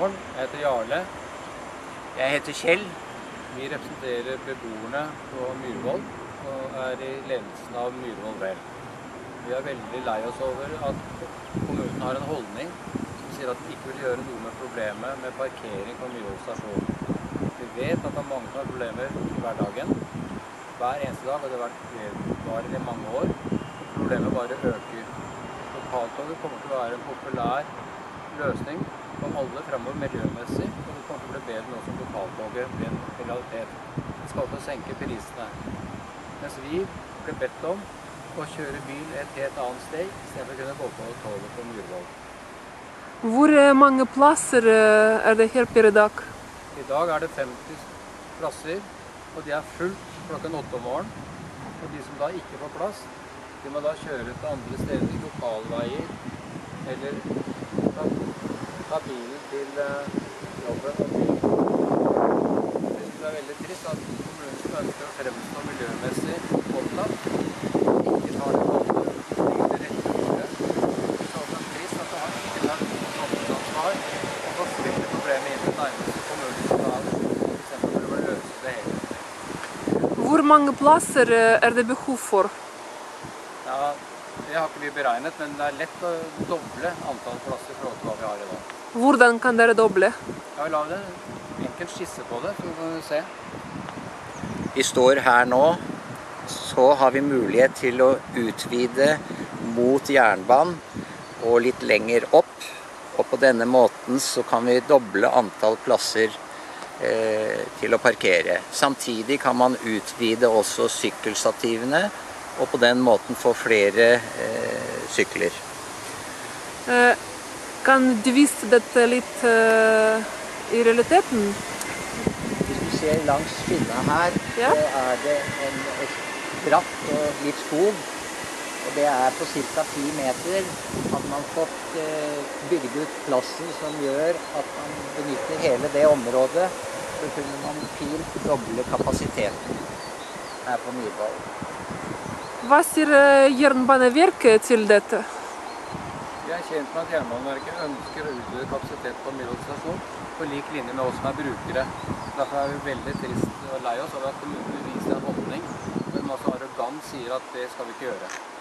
morgen. Jeg heter Jarle. Jeg heter Kjell. Vi representerer beboerne på Myhrvold og er i ledelsen av Myhrvold Vel. Vi er veldig lei oss over at kommunen har en holdning som sier at den ikke vil gjøre noe med problemet med parkering på Myhrvold stasjon. Vi vet at det er mange som har problemer i hverdagen. Hver eneste dag, og det har vært vedvarende i mange år. Problemet bare øker. Lokaltoget kommer til å være en populær løsning for alle fremover miljømessig, og det kommer til å bli bedre nå som lokaltoget blir en realitet. Det skal også senke prisene. Mens vi ble bedt om å kjøre bil et helt annet sted, i stedet for å kunne gå på toget på Myhrvold. Hvor mange plasser er det her per i dag? I dag er det 50 plasser, og de er fullt klokken 8 om morgenen. Og de som da ikke får plass, de må da kjøre til andre steder, lokalveier, eller ta bilen til jobben. Det er veldig trist at kommunen som ønsker å fremstå miljømessig opptatt, ikke tar det på alvor, ligger til rette for det. Det er også trist at det har ikke tatt samfunnsansvar og får flere problemer inn til nærmeste kommunen, i stedet for å løse det hele. Hvor mange plasser er det behov for? Ja, det har ikke vi beregnet, men det er lett å doble antall plasser i forhold til hva vi har i dag. Hvordan kan dere doble? Jeg vil lage en enkel skisse på det, så kan du se. Vi står her nå, så har vi mulighet til å utvide mot jernbanen og litt lenger opp. Og på denne måten så kan vi doble antall plasser til å parkere. Samtidig kan man utvide også sykkelstativene, og på den måten få flere sykler. Kan du vise dette litt i realiteten? Hvis du ser langs skinna her, Ja. så er det et bratt og litt skog. Og det er på ca. 10 meter at man har fått bygd ut plassen som gjør at man benytter hele det området. Så kunne man fint doble kapasiteten her på Myhrvold. Hva sier Jernbaneverket til dette? Vi er kjent med at Jernbaneverket ønsker å utvide kapasitet på Myhrvold stasjon på lik linje med oss som er brukere. Derfor er vi veldig trist og lei oss over at kommunen viser en holdning, men også arrogant sier at det skal vi ikke gjøre.